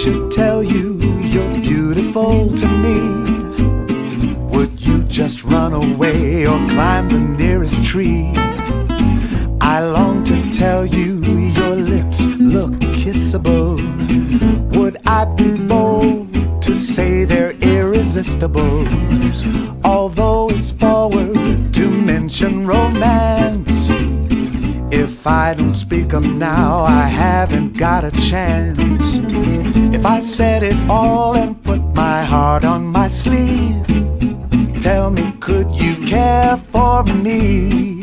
should tell you you're beautiful to me, would you just run away or climb the nearest tree? I long to tell you your lips look kissable. Would I be bold to say they're irresistible? Although it's forward to mention romance, if I don't speak 'em now, I haven't got a chance. If I said it all and put my heart on my sleeve, tell me, could you care for me?